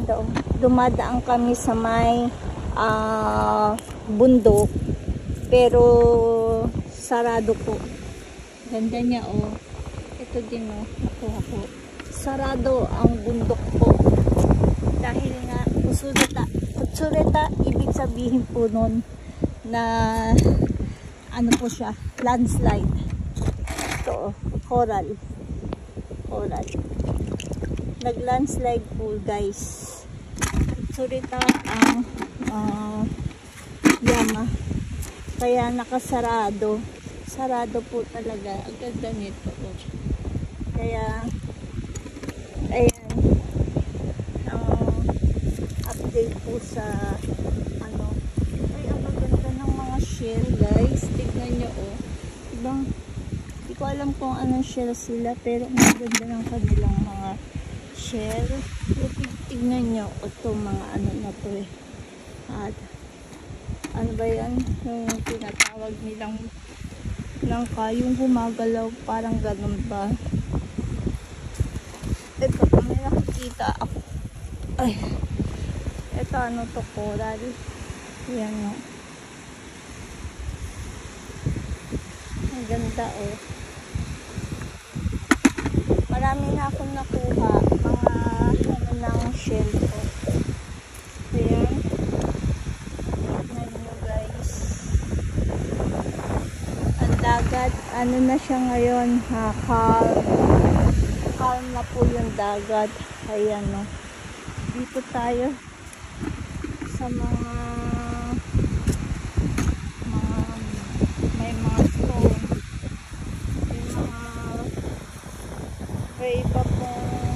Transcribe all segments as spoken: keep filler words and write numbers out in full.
ganda oh. Dumadaan kami sa may uh, bundok. Pero sarado po. Ganda niya oh. Ito din oh. Nakuha ko. Sarado ang bundok po. Dahil nga Kutsureta. Kutsureta, ibig sabihin po nun na ano po siya, landslide. Ito oh. Coral. Coral. Nag-landslide po guys. Kutsureta ang uh, Yama. Kaya nakasarado. Sarado po talaga. Ang ganda nito. Kaya ayan. Ang update po sa ano. Ay, ang ganda ng mga shell guys. Tignan nyo oh. Ibang hindi ko alam kung anong shell sila. Pero ang ganda ng kanilang mga shell. Tignan nyo. Ito mga ano na to eh. At ano ba yan? Yung tinatawag nilang langka, yung gumagalaw, parang ganun ba? Ito, may nakikita ako. Ay, ito ano to, coral. Yan no. Ang ganda oh. Marami na akong nakuha, mga ano ng shell ko. Ayan. Dagat, ano na siya ngayon, ha, calm. Calm na po yung dagat. Ayan, no. Dito tayo sa mga mga may mga stone. May mga may iba pong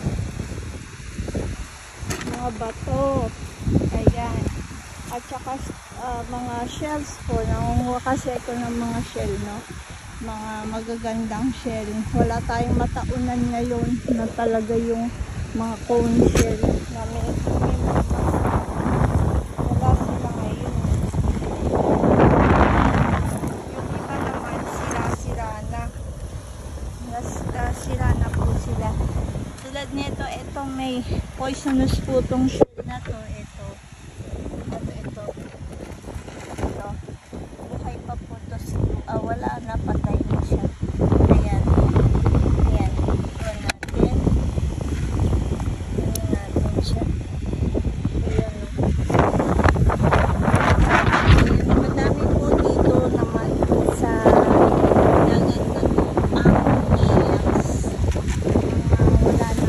mga bato. Ayan. At saka uh, mga shells po. Nangunguha kasi ito ng mga shell, no? Mga magagandang shell. Wala tayong mataunan ngayon na talaga yung mga cone shell na may, may wala sila ngayon. Yung iba naman sira-sira na. Sira na po sila. Tulad nito, ito may poisonous po itong shell na to. Ito. Uh, wala na, patay na siya. Ayan. Ayan. Ayan natin. Ayan natin siya. Ayan. Ayan. Madami po dito naman sa dagat na to. Ang shells. Uh, wala na.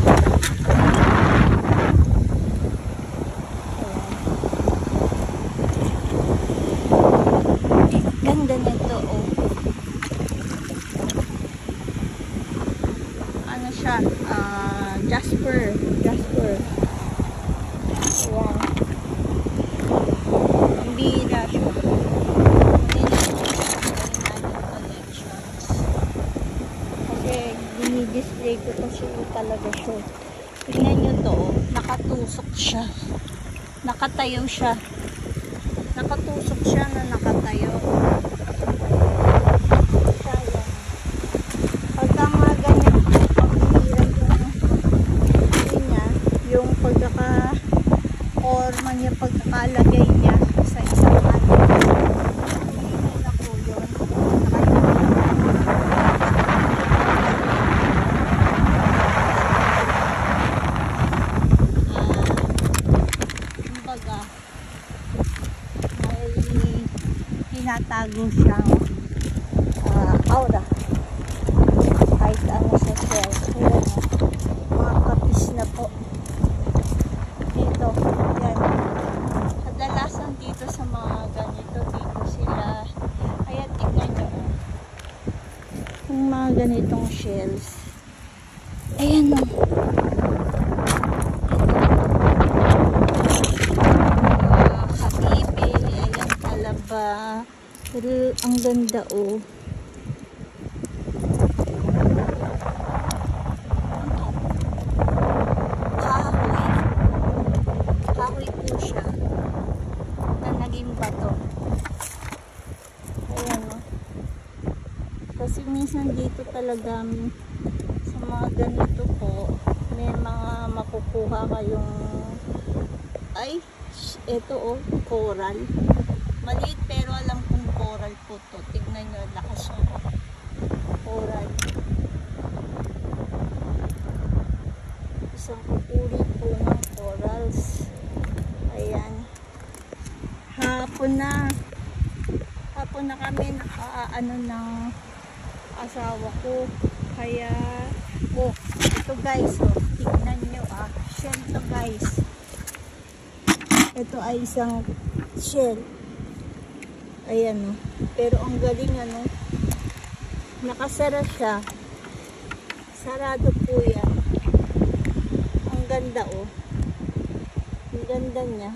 Ayan. Ganda nito oh. Ano siya? Uh, Jasper. Jasper. Ayan. Ang bihira siya. Kasi dinidisplay ko kasi talaga siya. Tingnan nyo to. Nakatusok siya. Nakatayo siya. Nakatusok siya na nakatayo. Pagka mga ganyan, yung pagkaka or man yung pagkakalagay niya sa isang ano. Hindi na po yun. Kumbaga, may tinatago siyang uh, aura. Kahit ano sa shell. Ayan, mga kapis na po. Dito, yan. Kadalasan dito sa mga ganito, dito sila. Kaya tignan nyo. Yung mga ganitong shells. Ayan o. Uh, Kapipi, ayan talaba. Pero ang ganda o. Kasi minsan dito talaga sa mga ganito po may mga makukuha kayong ay, ito oh, coral. Maliit pero alam kong coral po to. Tignan nyo, lakas yung coral. Isang kupuri po ng corals. Ayan. Hapon na. Hapon na kami naka-ano ng asawa ko. Kaya, oh, ito guys, oh, tignan nyo ah. Shell to guys. Ito ay isang shell. Ayan oh. Pero ang galing ano, nakasara siya. Sarado po yan. Ang ganda oh. Ang ganda niya.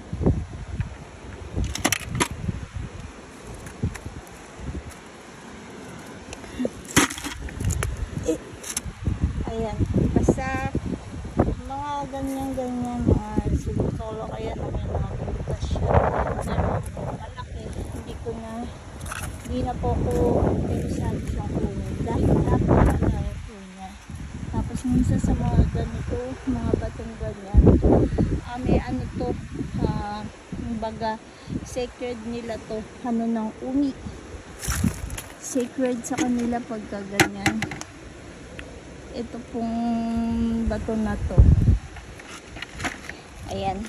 Eh, ayan. Basta mga ganyan-ganyan, mga solo kaya na may mga butas siya. Pero malaki. Hindi ko na, hindi na po ko interesado siyang kunin. Dahil napakalayo po niya. Tapos minsan sa mga ganito, mga batong ganyan, ah, may ano to, ah, baga, sacred nila to, ano ng umi. Sacred sa kanila pagka ganyan. Ito pong bato na to. Ayan.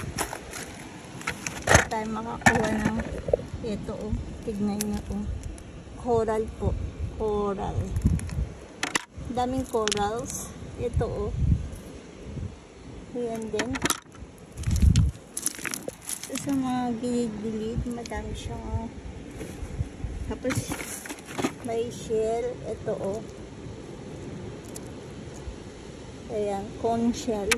Tayo makakuha ng ito oh. Tignan nyo oh. Coral po. Coral. Daming corals. Ito oh. Ayan din. Sa mga gilid-gilid, madami siyang oh. Tapos may shell. Ito oh. Ayan, cone shell.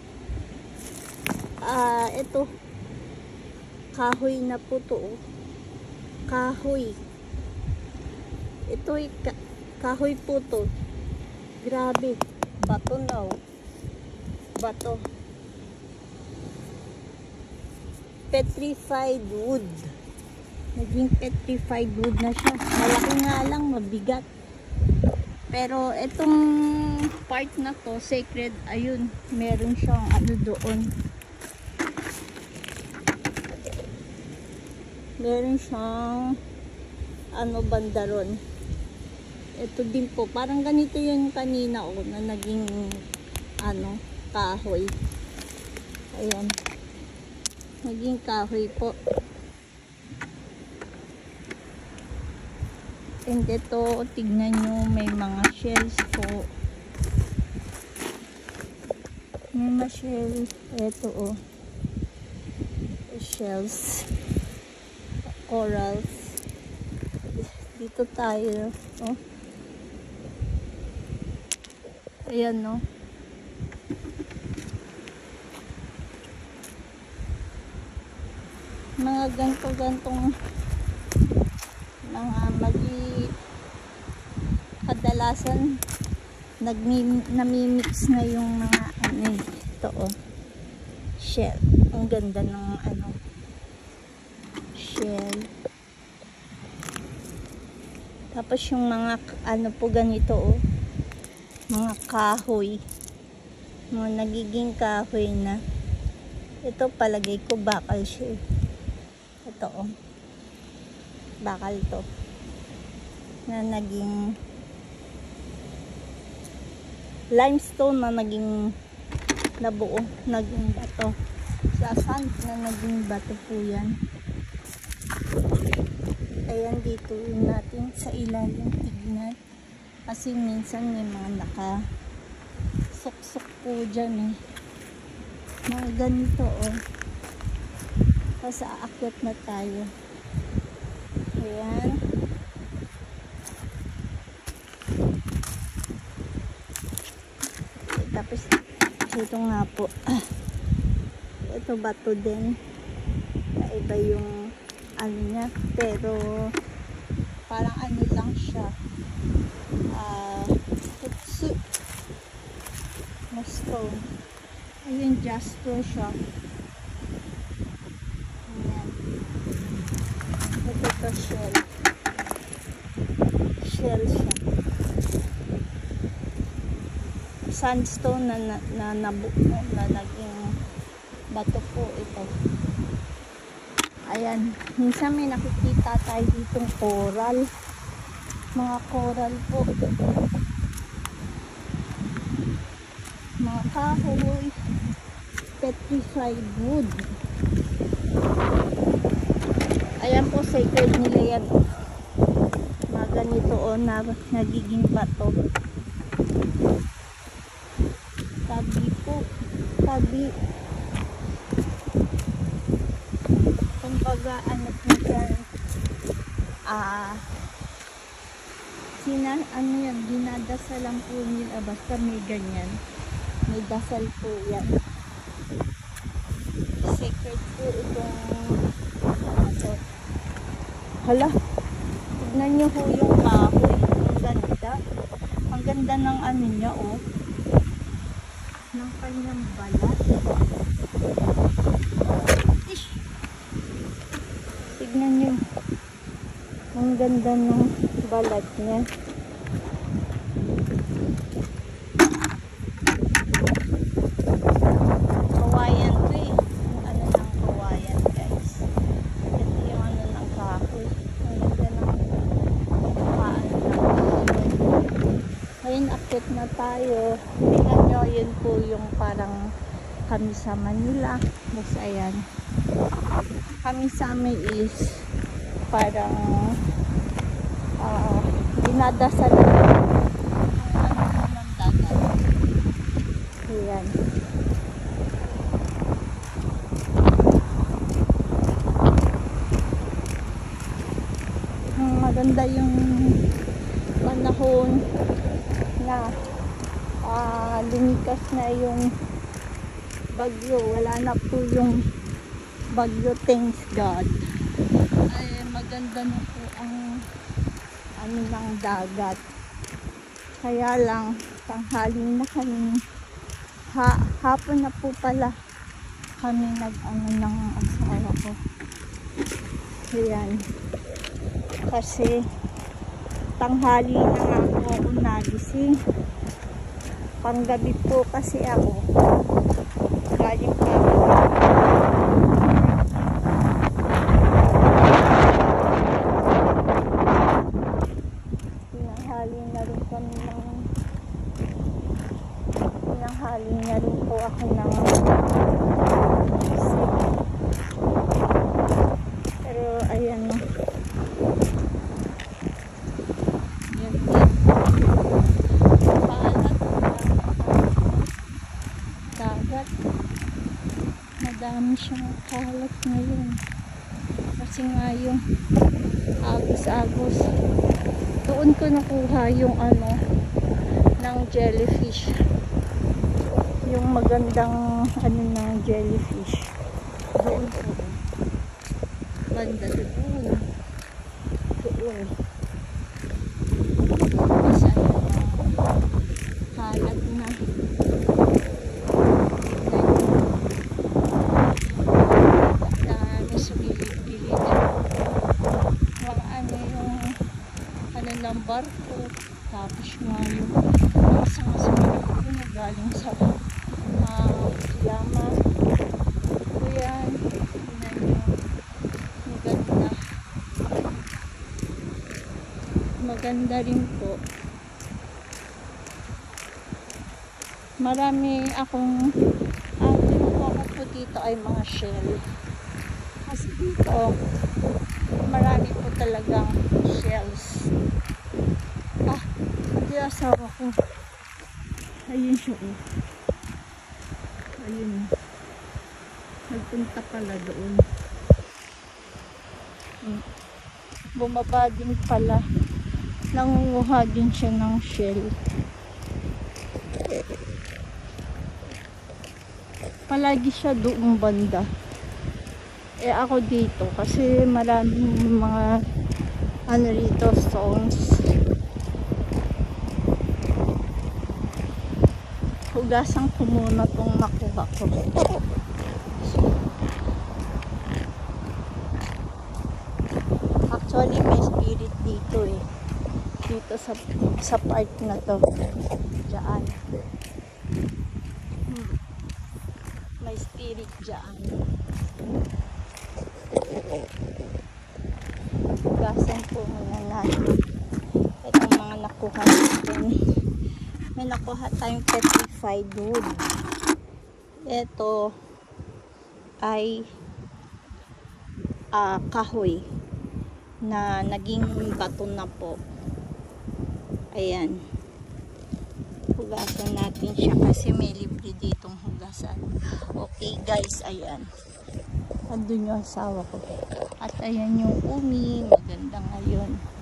Ah, uh, ito. Kahoy na po to. Oh. Kahoy. Ito ay ka kahoy po to. Grabe. Bato na oh. Bato. Petrified wood. Naging petrified wood na siya. Malaki nga lang, mabigat. Pero itong part na to, sacred, ayun, meron siyang ano doon. Meron siyang ano bandaron. Ito din po, parang ganito yung kanina oh, na naging ano, kahoy. Ayan. Naging kahoy po. And ito, tignan nyo, may mga shells po. May mga shells. Ito oh. Shells. Corals. Dito tayo. Oh. Ayan no. Mga ganto-gantong mga mali kadalasan nagmi-namimix na yung mga ano ito oh shell. Ang ganda ng ano shell. Tapos yung mga ano po ganito oh mga kahoy, mga nagiging kahoy na. Ito palagay ko bakal siya. Ito oh bakal to na naging limestone na naging nabuo, naging bato sa sand na naging bato po yan. Ayan dito natin sa ilalim tignan kasi minsan may mga naka suksok po dyan eh mga ganito oh kasi aakyat na tayo. Ayan. Tapos ito nga po. Ito bato din. Naiba yung ano niya. Pero parang ano lang siya. Ah, uh, na stone. Ayun, jasper siya. Ito shell. Shell siya. Sandstone na na, na nabuo na naging bato po ito. Ayan, minsan may nakikita tayo ditong coral. Mga coral po. Mga kahoy. Petrified wood. Ayan po, sacred nila yan. Mga ganito o na nagiging bato. Tabi po. Tabi. Kumbaga, ano po yan. Ah, sina, ano yan, dinadasalan po nila. Basta may ganyan. May dasal po yan. Sacred po itong ito. Hala, tignan nyo po yung kahoy. Ang ganda. Ang ganda ng ano niya, oh. Ng kanyang balat. Ish. Tignan nyo. Ang ganda ng balat niya. Kawayan to eh. Yung ano ng kawayan, guys. Ito yung ano ng kahoy. Ang ganda ng paano ng kahoy. Ngayon, akit na tayo. Tingnan nyo, yun po yung parang kami sa Manila. Basta ayan. Kami sa amin is parang uh, dinadasal ng ano ng dagat. Ayan. Hmm, maganda yung panahon na uh, lumikas na yung bagyo. Wala na po yung bagyo, thanks God. Ay, maganda na po ang ano ng dagat. Kaya lang, tanghali na kami. Ha, hapon na po pala kami nag-ano ng asawa ko. Ayan. Kasi tanghali na nga po ako nagising. Panggabi po kasi ako. Galing pa ako. Pinanghali na rin kami ng pinanghali na rin po ako ng isip. Pero ayan o. Yan din. Paalat. Dagat. Madami siyang kalat ngayon. Kasi nga yung agos-agos. Doon ko nakuha yung ano ng jellyfish. Yung magandang ano ng jellyfish. Doon po. Banda doon. Doon. Kasi ano, kalat na. Dami sa gilid-gilid. Mga ano yung ano ng barko. Tapos nga yung mga sumulog ko na galing sa uh, Yama. Ayan. Maganda. Maganda rin po. Marami akong ang uh, kinukuha ko po dito ay mga shell. Kasi dito marami po talagang shells. Ah, hindi asawa ko. Ayun siya eh. Ayun. Nagpunta pala doon. Hmm. Bumaba din pala. Nangunguha din siya ng shell. Palagi siya doong banda. Eh ako dito kasi maraming mga ano rito, stones. Hugasan ko muna itong nakuha ko. Actually may spirit dito eh. Dito sa sa part na to. Diyan. Hmm. may spirit dyan. Hugasan po muna natin. Itong mga nakuha natin. May nakuha tayong petrified wood. Ito ay uh, kahoy na naging bato na po. Ayan. Hugasan natin siya kasi may libre ditong hugasan. Okay guys, ayan. Andun yung asawa ko. At ayan yung umi. Maganda ngayon.